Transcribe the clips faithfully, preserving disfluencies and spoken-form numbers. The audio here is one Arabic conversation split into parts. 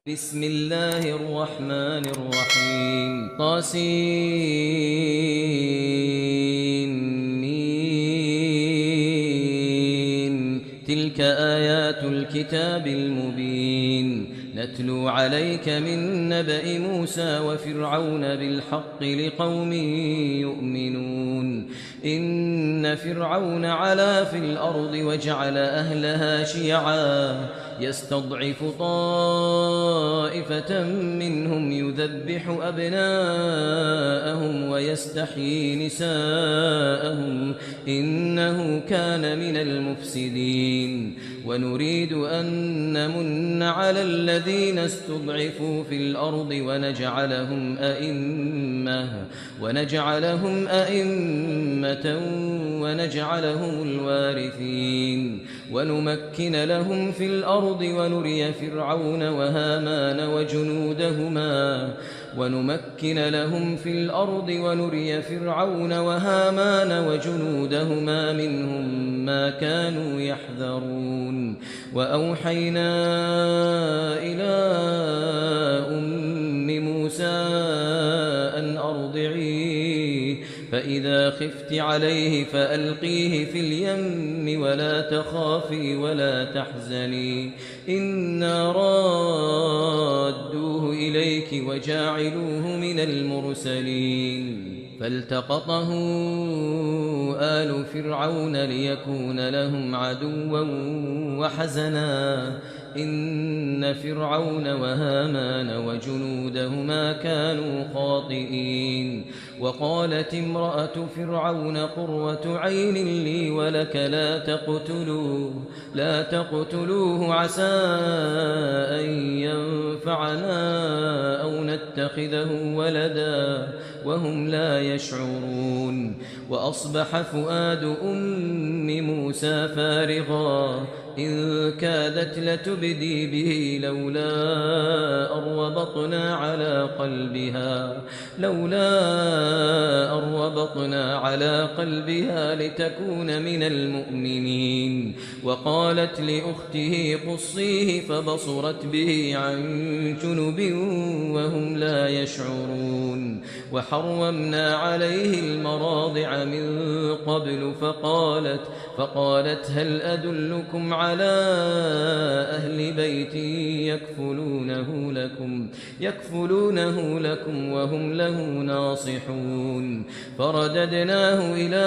بسم الله الرحمن الرحيم طاسين تلك آيات الكتاب المبين نتلو عليك من نبأ موسى وفرعون بالحق لقوم يؤمنون إن فرعون علا في الأرض وجعل أهلها شيعا يستضعف طائفة منهم يذبح أبناءهم ويستحيي نساءهم إنه كان من المفسدين ونريد أن نمن على الذين استضعفوا في الأرض ونجعلهم أئمة ونجعلهم أئمة ونجعلهم الوارثين ونمكن لهم في الأرض ونري فرعون وهامان وجنودهما ونمكن لهم في الأرض ونري فرعون وهامان وجنودهما منهم ما كانوا يحذرون وأوحينا إلى أم موسى أن أرضعيه فإذا خفت عليه فألقيه في اليم ولا تخافي ولا تحزني إنا رادوه إليك وجاعلوه من المرسلين فالتقطه آل فرعون ليكون لهم عدوا وحزنا إن فرعون وهامان وجنودهما كانوا خاطئين وقالت امرأة فرعون قرة عين لي ولك لا تقتلوه لا تقتلوه عسى أن ينفعنا أو نتخذه ولدا وهم لا يشعرون وأصبح فؤاد أم موسى فارغا إن كادت لتبدي به لولا أربطنا على قلبها لولا أربطنا على قلبها لتكون من المؤمنين وقالت لأخته قصيه فبصرت به عن جنب وهم لا يشعرون وحرمنا عليه المراضع من قبل فقالت فقالت هل أدلكم على أهل بيت يكفلونه لكم يكفلونه لكم وهم له ناصحون فرددناه إلى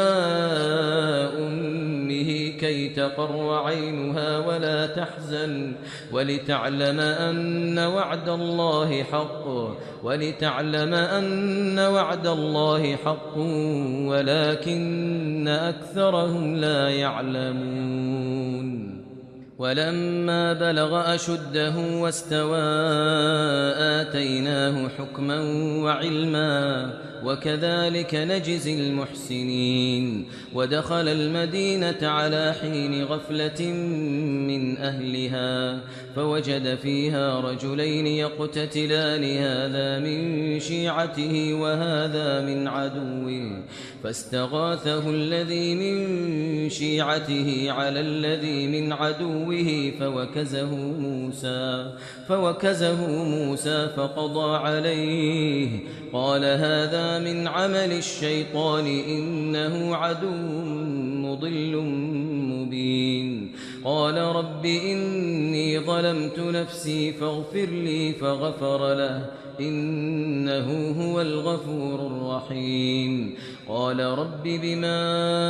أمه كي تقر عينها ولا تحزن ولتعلم أن وعد الله حق ولتعلم أن وعد الله حق ولكن أكثرهم لا يعلمون ولما بلغ أشده واستوى آتيناه حكما وعلما وكذلك نجزي المحسنين ودخل المدينة على حين غفلة من أهلها فوجد فيها رجلين يقتتلان هذا من شيعته وهذا من عدوه فاستغاثه الذي من شيعته على الذي من عدوه فوكزه موسى فوكزه موسى فقضى عليه قال هذا من عمل الشيطان إنه عدو مضل مبين قال رب إني ظلمت نفسي فاغفر لي فغفر له إنه هو الغفور الرحيم قال رب بما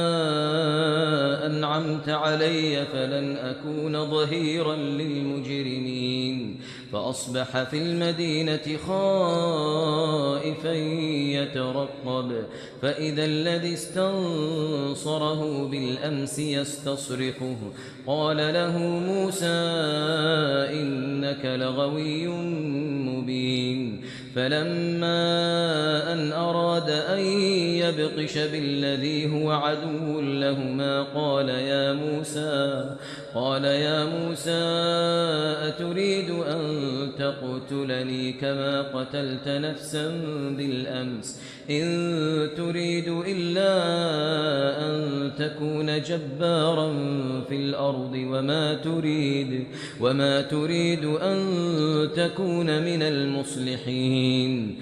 أنعمت علي فلن أكون ظهيرا للمجرمين فأصبح في المدينة خائفا يترقب فإذا الذي استنصره بالأمس يستصرخه قال له موسى إنك لغوي مبين فلما أن أراد أن يبطش بالذي هو عدو لهما قال يا موسى قال يا موسى أتريد أن تقتلني كما قتلت نفسا بالأمس إن تريد إلا أن تكون جبارا في الأرض وما تريد وما تريد أن تكون من المصلحين.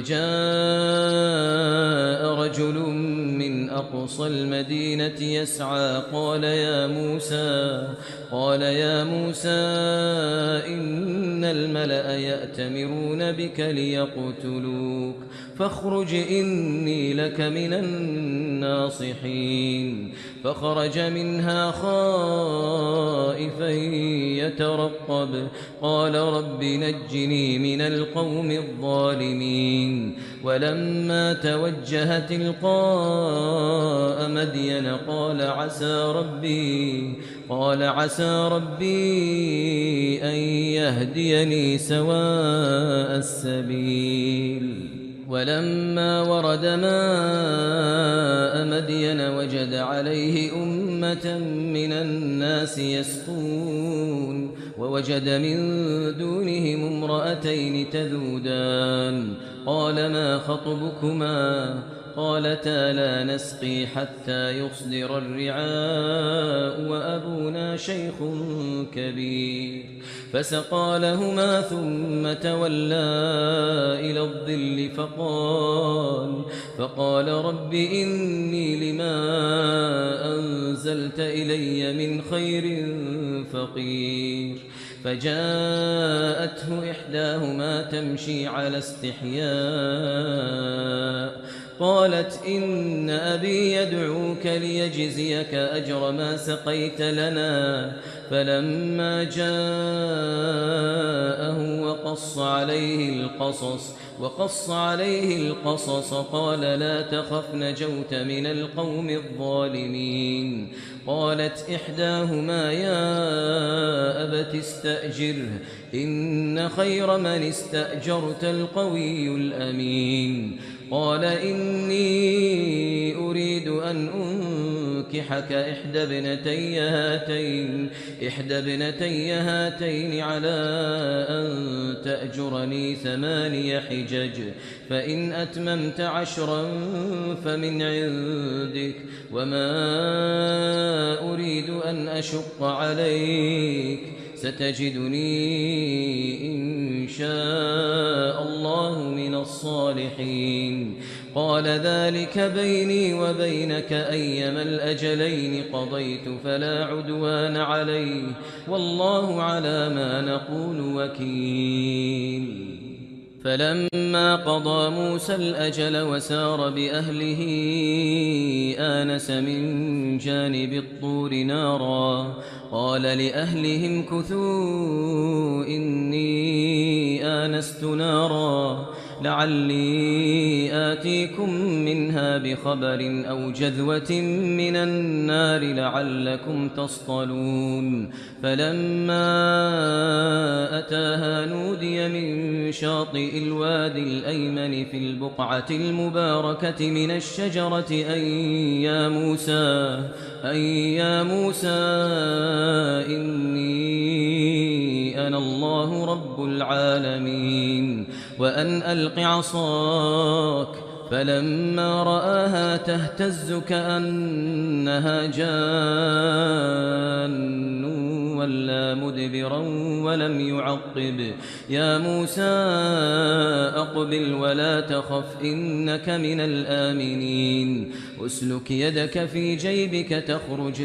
وجاء رجل من أقصى المدينة يسعى قال يا موسى قال يا موسى إن الملأ يأتمرون بك ليقتلوك فاخرج إني لك من الناصحين. فخرج منها خائفا يترقب قال رب نجني من القوم الظالمين. ولما توجه تلقاء مدين قال عسى ربي قال عسى ربي أن يهديني سواء السبيل. ولما ورد ماء مدين وجد عليه أمة من الناس يسقون ووجد من دونهم امرأتين تذودان قال ما خطبكما قالتا لا نسقي حتى يصدر الرعاء وأبونا شيخ كبير. فسقى لهما ثم تولى إلى الظل فقال فقال رب إني لما أنزلت إلي من خير فقير. فجاءته إحداهما تمشي على استحياء قالت إن أبي يدعوك ليجزيك أجر ما سقيت لنا. فلما جاءه وقص عليه القصص وقص عليه القصص قال لا تخف نجوت من القوم الظالمين. قالت إحداهما يا أبت استأجره إن خير من استأجرت القوي الأمين. قال إني أريد أن أنكحك إحدى ابنتي هاتين إحدى ابنتي هاتين على أن تأجرني ثماني حجج فإن أتممت عشرا فمن عندك وما أريد أن أشق عليك ستجدني إن شاء الله من الصالحين. قال ذلك بيني وبينك أيما الأجلين قضيت فلا عدوان علي والله على ما نقول وكيل. فلما قضى موسى الأجل وسار بأهله آنس من جانب الطور نارا قال لأهلهم كثوا إني آنست نارا لعلي آتيكم منها بخبر أو جذوة من النار لعلكم تصطلون. فلما أتاها نودي من شاطئ الوادي الأيمن في البقعة المباركة من الشجرة أن يا موسى أن يا موسى إني أنا الله رب العالمين وأن ألق عصاك. فلما رآها تهتز كأنها جان ولا مدبرا ولم يعقب يا موسى أقبل ولا تخف إنك من الآمنين. أسلك يدك في جيبك تخرج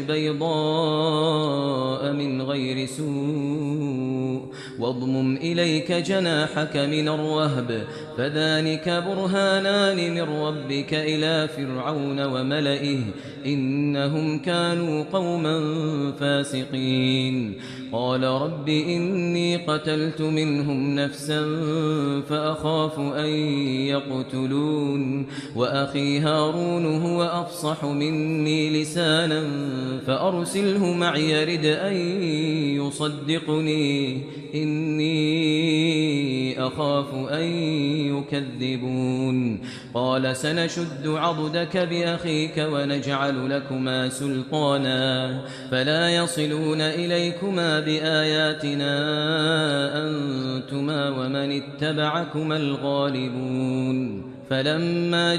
بيضاء من غير سوء واضمم إليك جناحك من الرهب فذلك برهانان من ربك إلى فرعون وملئه إنهم كانوا قوما فاسقين. قال رب إني قتلت منهم نفسا فأخاف أن يقتلون وأخي هارون هو أفصح مني لسانا فأرسله معي يرد أن يصدقني إني أخاف أن يكذبون. قال سنشد عضدك بأخيك ونجعل لكما سلطانا فلا يصلون إليكما بآياتنا أنتما ومن اتبعكما الغالبون. فلما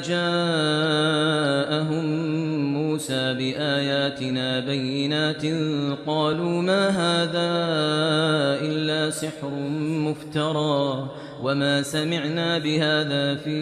جاءهم موسى بآياتنا بينات قالوا ما هذا إلا سحر مفترى وما سمعنا بهذا في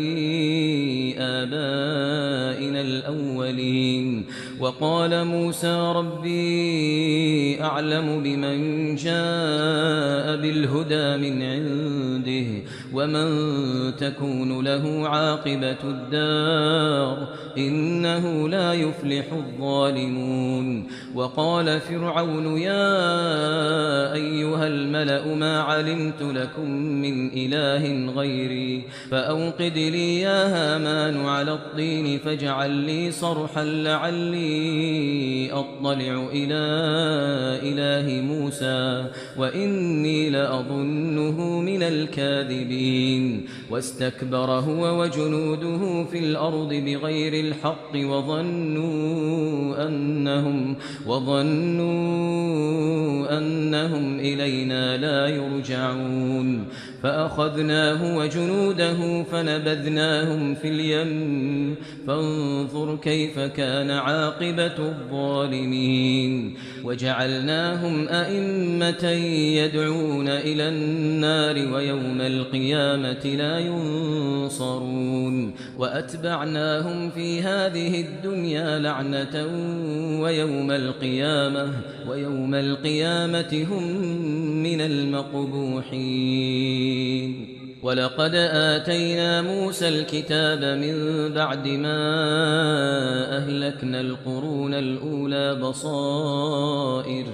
آبائنا الأولين. وقال موسى ربي أعلم بمن جاء بالهدى من عنده ومن تكون له عاقبة الدار إنه لا يفلح الظالمون. وقال فرعون يا أيها الملأ ما علمت لكم من إله غيري فأوقد لي يا هامان على الطين فاجعل لي صرحا لعلي أطلع إلى إله موسى وإني لأظنه من الكاذبين. واستكبر هو وجنوده في الأرض بغير الحق وظنوا أنهم, وظنوا أنهم إلينا لا يرجعون. فأخذناه وجنوده فنبذناهم في اليم فانظر كيف كان عاقبة الظالمين. وجعلناهم أئمة يدعون إلى النار ويوم القيامة لا ينصرون. وأتبعناهم في هذه الدنيا لعنة ويوم القيامة ويوم القيامة هم من المقبوحين. ولقد آتينا موسى الكتاب من بعد ما أهلكنا القرون الأولى بصائر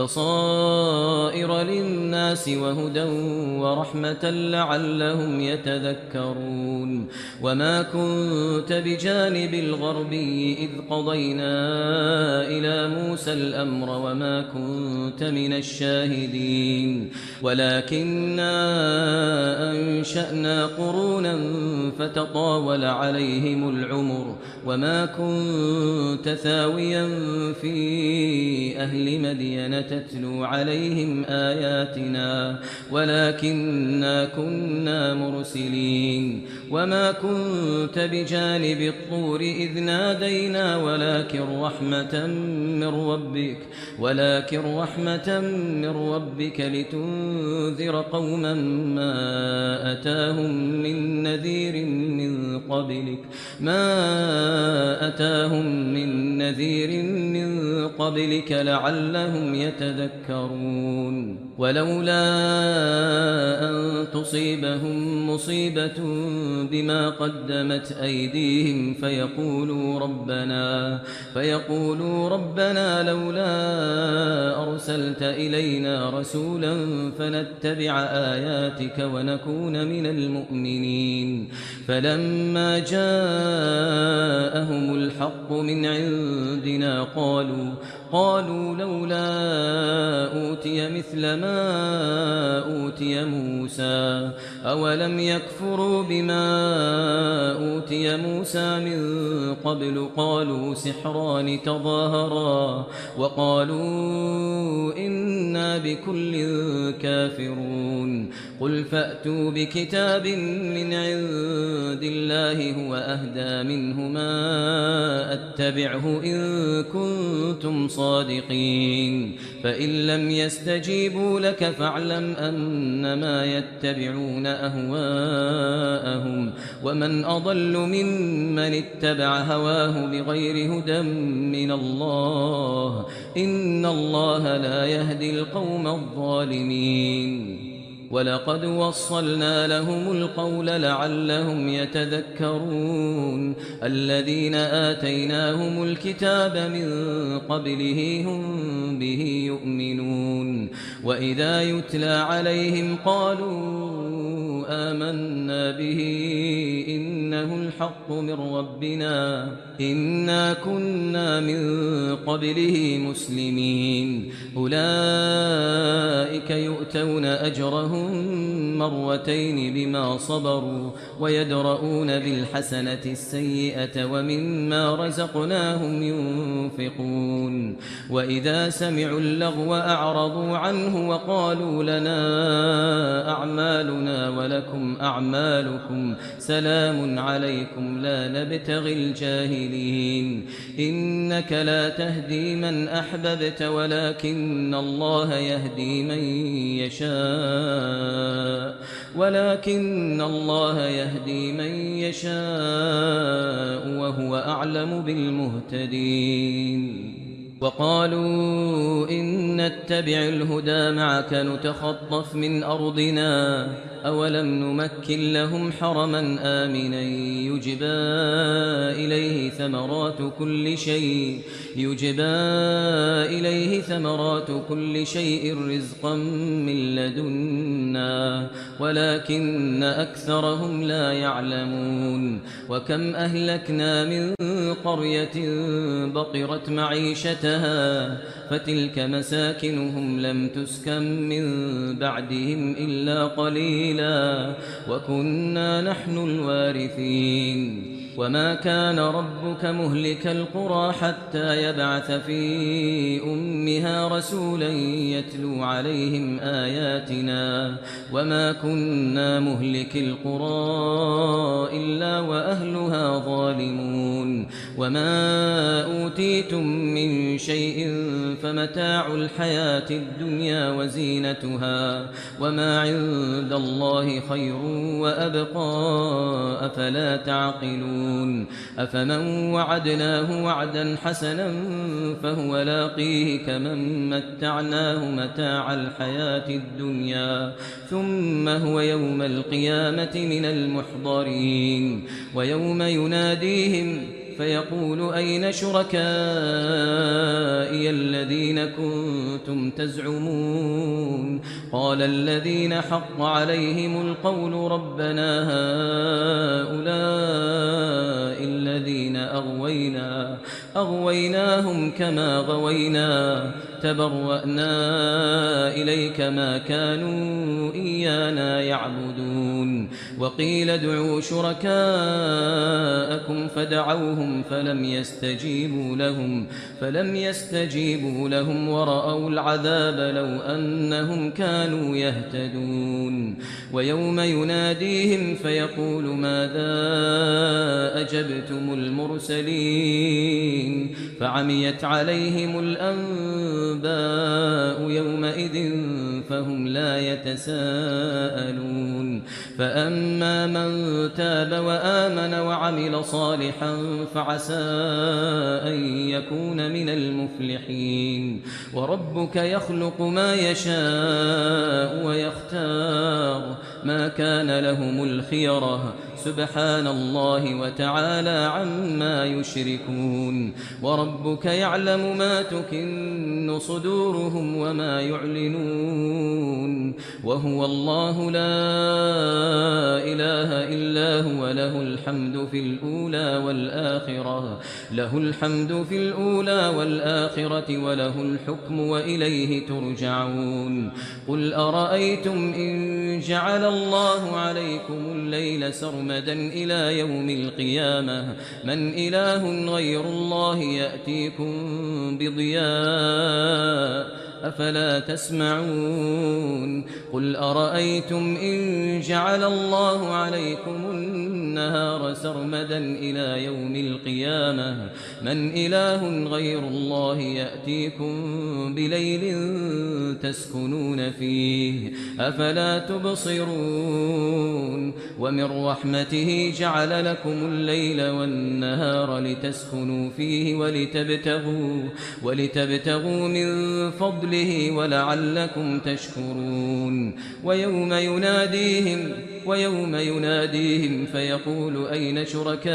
بصائر للناس وهدى ورحمة لعلهم يتذكرون. وما كنت بجانب الغربي إذ قضينا إلى موسى الأمر وما كنت من الشاهدين ولكننا أنشأنا قرونا فتطاول عليهم العمر وما كنت ثاويا في أهل مدين تتلو عليهم آياتنا ولكننا كنا مرسلين. وما كنت بجانب الطور إذ نادينا ولكن رحمة من ربك ولكن رحمة من ربك لتنذر قوما ما أتاهم من نذير من قبلك ما أتاهم من نذير من قبلك لعلهم يتذكرون. ولولا أن تصيبهم مصيبة بما قدمت أيديهم فيقولوا ربنا فيقولوا ربنا لولا أرسلت إلينا رسولا فنتبع آياتك ونكون من المؤمنين. فلما جاءهم الحق من عندنا قالوا قالوا لولا أوتي مثل ما أوتي موسى أولم يكفروا بما أوتي موسى من قبل قالوا سحران تظاهرا وقالوا إنا بكل كافرون. قل فأتوا بكتاب من عند الله هو أهدى منه ما أتبعه إن كنتم صادقين. فإن لم يستجيبوا لك فاعلم أنما يتبعون أهواءهم ومن أضل ممن اتبع هواه بغير هدى من الله إن الله لا يهدي القوم الظالمين. ولقد وصلنا لهم القول لعلهم يتذكرون. الذين آتيناهم الكتاب من قبله هم به يؤمنون. وإذا يتلى عليهم قالوا آمنا به إنه الحق من ربنا إنا كنا من قبله مسلمين. أولئك يؤتون أجرهم مرتين بما صبروا ويدرؤون بالحسنة السيئة ومما رزقناهم ينفقون. وإذا سمعوا اللغو أعرضوا عنه وقالوا لنا أعمالنا ولكم أعمالكم سلام عليكم لا نبتغي الجاهلين إنك لا تهدي من أحببت ولكن الله يهدي من يشاء ولكن الله يهدي من يشاء وهو أعلم بالمهتدين وقالوا إن نتبع الهدى معك نتخطف من أرضنا أولم نمكن لهم حرما آمنا يجبى إليه ثمرات كل شيء يجبى إليه ثمرات كل شيء رزقا من لدنا ولكن أكثرهم لا يعلمون وكم أهلكنا من قرية بطرت معيشتها فتلك مساكنهم لم تسكن من بعدهم إلا قليلا وكنا نحن الوارثين وما كان ربك مهلك القرى حتى يبعث في أمها رسولا يتلو عليهم آياتنا وما كنا مهلك القرى إلا وأهلها ظالمون وما أوتيتم من شيء فمتاع الحياة الدنيا وزينتها وما عند الله خير وأبقى أفلا تعقلون أفمن وعدناه وعدا حسنا فهو لاقيه كمن متعناه متاع الحياة الدنيا ثم هو يوم القيامة من المحضرين ويوم يناديهم فيقول أين شركائي الذين كنتم تزعمون قال الذين حق عليهم القول ربنا هؤلاء الذين أغوينا أغويناهم كما غوينا تبرأنا إليك ما كانوا إيانا يعبدون وقيل ادعوا شركاءكم فدعوهم فلم يستجيبوا لهم فلم يستجيبوا لهم ورأوا العذاب لو أنهم كانوا يهتدون ويوم يناديهم فيقول ماذا أجبتم المرسلين فعميت عليهم الأنباء يومئذ فهم لا يتساءلون فأما من تاب وآمن وعمل صالحا فعسى أن يكون من المفلحين وربك يخلق ما يشاء ويختار ما كان لهم الخيرة سبحان الله وتعالى عما يشركون وربك يعلم ما تكن صدورهم وما يعلنون وهو الله لا إله إلا هو له الحمد في الأولى والآخرة له الحمد في الأولى والآخرة وله الحكم وإليه ترجعون قل أرأيتم إن جعل الله عليكم الليل سرمدا إلى يوم القيامة من إله غير الله يأتيكم بضياء أفلا تسمعون قل أرأيتم إن جعل الله عليكم النهار سرمدا إلى يوم القيامة من إله غير الله يأتيكم بليل تسكنون فيه أفلا تبصرون ومن رحمته جعل لكم الليل والنهار لتسكنوا فيه ولتبتغوا, ولتبتغوا من فضله ولعلكم تشكرون ويوم يناديهم ويوم يناديهم فيقول أين شركائي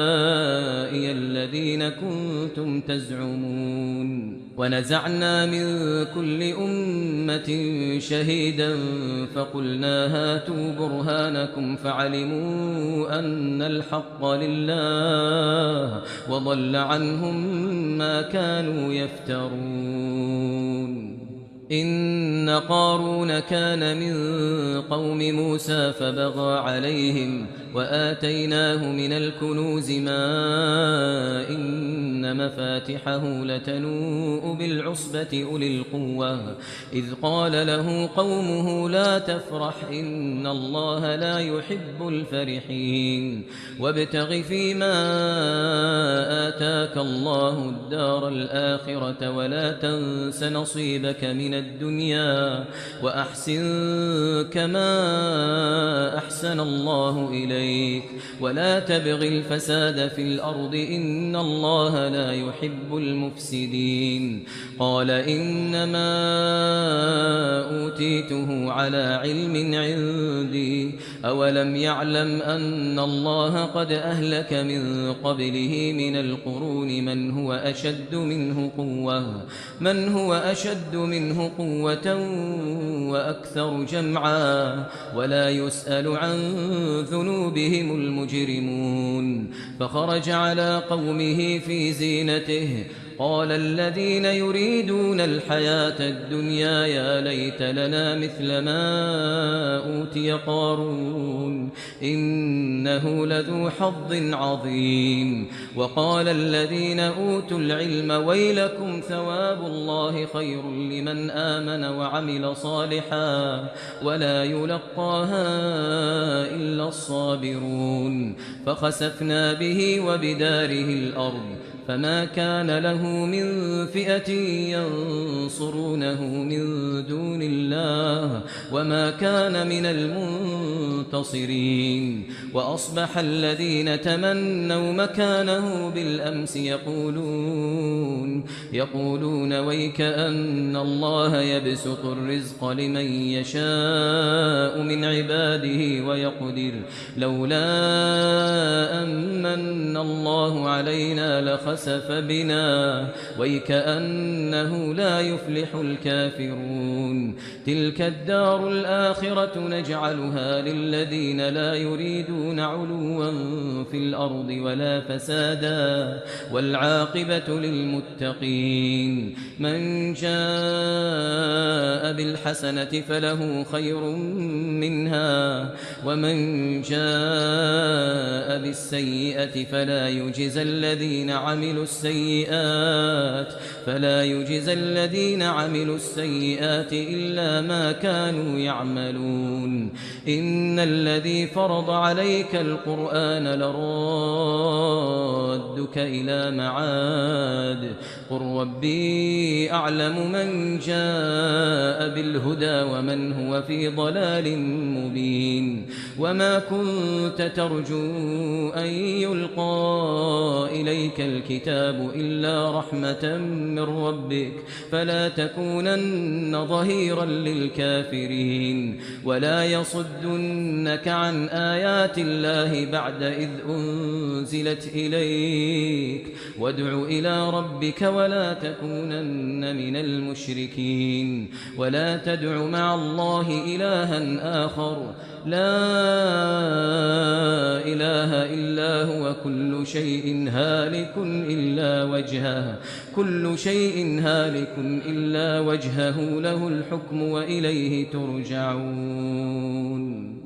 الذين كنتم تزعمون ونزعنا من كل أمة شهيدا فقلنا هاتوا برهانكم فعلموا أن الحق لله وضل عنهم ما كانوا يفترون إن قارون كان من قوم موسى فبغى عليهم وآتيناه من الكنوز ما إن مفاتحه لتنوء بالعصبة أولي القوة إذ قال له قومه لا تفرح إن الله لا يحب الفرحين وابتغ فيما آتاك الله الدار الآخرة ولا تنس نصيبك من الدنيا وأحسن كما أحسن الله إليك ولا تبغ الفساد في الأرض إن الله لا يحب المفسدين قال إنما أوتيته على علم عندي أولم يعلم أن الله قد أهلك من قبله من القرون من هو أشد منه قوة من هو أشد منه قوة وأكثر جمعا ولا يسأل عن ذنوبهم المجرمون فخرج على قومه في زينته قال الذين يريدون الحياة الدنيا يا ليت لنا مثل ما أوتي قارون إنه لذو حظ عظيم وقال الذين أوتوا العلم ويلكم ثواب الله خير لمن آمن وعمل صالحا ولا يلقاها إلا الصابرون فخسفنا به وبداره الأرض فما كان له من فئة ينصرونه من دون الله وما كان من المنتصرين وأصبح الذين تمنوا مكانه بالأمس يقولون يقولون ويك أن الله يبسط الرزق لمن يشاء من عباده ويقدر لولا أمن الله علينا لخسف خسف بنا ويكأنه لا يفلح الكافرون تلك الدار الآخرة نجعلها للذين لا يريدون علوا في الأرض ولا فسادا والعاقبة للمتقين من جاء بالحسنة فله خير منها ومن جاء بالسيئة فلا يجزى الذين عملوا السيئات فلا يجزى الذين عملوا السيئات إلا ما كانوا يعملون إن الذي فرض عليك القرآن لرادك إلى معاد قل ربي أعلم من جاء بالهدى ومن هو في ضلال مبين وما كنت ترجو أن يلقى إليك الكتاب إلا رحمة من ربك فلا تكونن ظهيرا للكافرين ولا يصدنك عن آيات الله بعد إذ أنزلت إليك وادع إلى ربك ولا تكونن من المشركين ولا تدع مع الله إلها آخر لا إله إلا هو كل شيء هالك إلا وجهه كل شيء هالك إلا وجهه له الحكم وإليه ترجعون